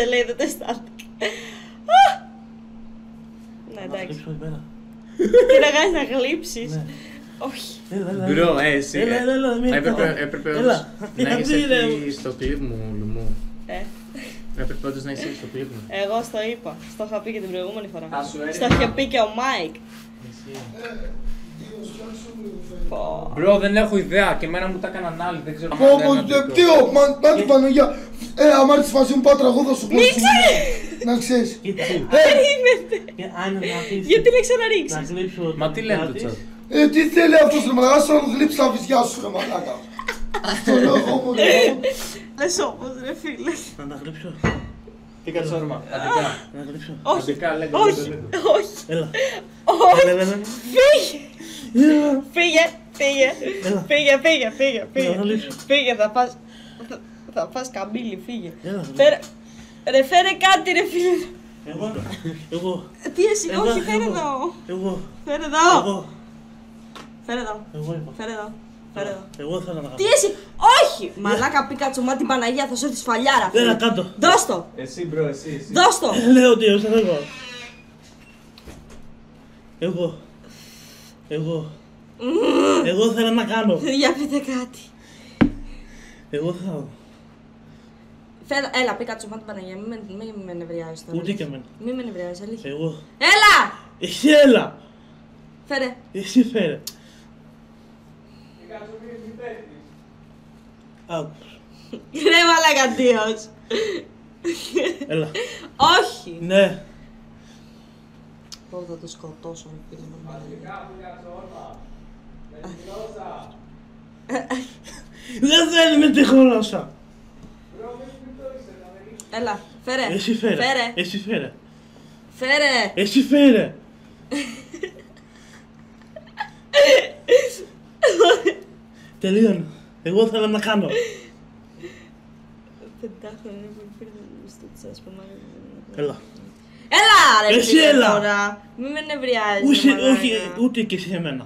Γέλασε, λέει, δεν το αισθάνθηκα. Ναι, εντάξει. Τι να κάνεις, να γλύψεις. Όχι. Μπρο, εσύ. Έπρεπε να έχεις έρθει στο κλιπ μου, Λουμού. Έπρεπε όντως να είσαι στο κλιπ μου. Εγώ στο είπα. Στο είχα πει και την προηγούμενη φορά. Στο είχε πει και ο Μάικ. Μπρο, δεν έχω ιδέα και εμένα μου τα έκαναν άλλοι, δεν ξέρω. Τι, μα την Παναγιά. Άμα έρθεις μαζί μου πάω τραγούδα σου. Μην να ξέρεις. Περίμενε. Γιατί να ξαναρίξεις. Μα τι λένε το τσάτ. Τι θέλει αυτός ρε μαλάκα, σαν να γλύψει τα βυζιά σου ρε μαλάκα. Αυτό λέω εγώ μου ρε. Λες όμως ρε φίλε. Να τα γλύψω. Τι κατσόρμα, Να τα γλύψω. Όχι, αντικά, όχι, όχι. Έλα. Όχι, φύγε, θα φας καμπύλη, φύγε. Ρε φέρε κάτι ρε φίλε. Εγώ. Τι εσύ, όχι φέρε εδώ. Εγώ. Φέρε εδώ. Εγώ είπα. Φέρε εδώ. Εγώ θέλω να κάνω. Τι εσύ, όχι. Μαλάκα Πίκατσο, μα την Παναγία θα σου έρθει σφαλιάρα. Δεν να κάτω. Δώσ' το. Εσύ μπρο, εσύ. Δώσ' το. Λέω ότι εγώ θέλω να κάνω. Για πείτε κάτι. Εγώ θα. Έλα, Πίκατσο, μα την Παναγία, μην με νευριάζεις τώρα. Ούτε και εμένα. Μην με νευριάζεις, αλήθεια. Εγώ. Έλα! Εσύ έλα! Φέρε. Εσύ φέρε. Άκους. Ρε μαλακαντίος. Έλα. Όχι. Ναι. Πώς θα το σκοτώσω, ρε φίλε μου. Δεν θέλει με τη γλώσσα. Έλα, φέρε. Εσύ φέρε. Φέρε. Εσύ φέρε. Φέρε. Εσύ φέρε. Τελείωνε. Εγώ θέλω να κάνω. Πεντάχρονα που πήρε στο τσάσπαμα. Έλα. Έλα ρε Εσύ φίλε έλα. τώρα. Μη με νευριάζεις. Όχι, ούτε και εσύ εμένα.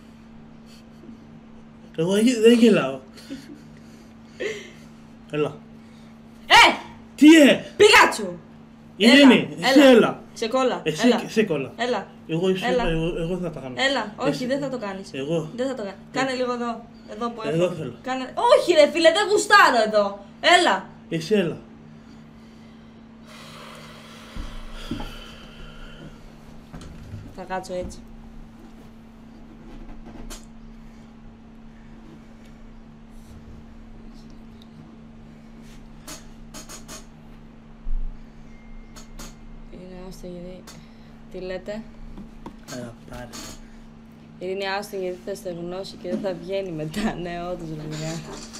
Εγώ δεν γελάω. Έλα. Τι Πίκατσου. Ειρήνη, εσύ έλα. Σε κόλλα. Εσύ σε κόλλα. Έλα. Εγώ θα τα κάνω. Έλα, όχι, Εσύ. δεν θα το κάνεις. Εγώ. Δεν θα το κάνεις. Κάνε λίγο εδώ. Εδώ που Εδώ έχω. θέλω. Όχι ρε φίλε, δεν γουστάρω εδώ. Έλα. Εσύ έλα. Θα κάτσω έτσι. Είναι άστο γιατί... Τι λέτε? Έλα, πάρε. Είναι άστο γιατί θα στεγνώσει και δεν θα βγαίνει μετά. Ναι, όντως ρε παιδιά.